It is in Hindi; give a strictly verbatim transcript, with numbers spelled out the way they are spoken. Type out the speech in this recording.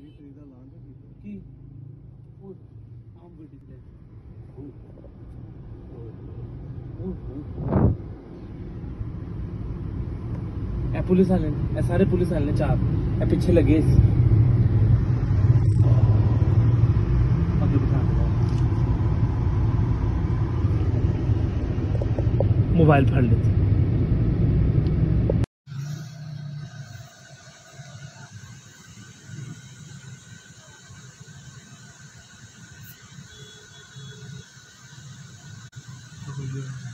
की वो आम गड्डी पे ए पुलिस वाले ए सारे पुलिस वाले चार ए पीछे लगे मोबाइल फाड़ लेते Thank you.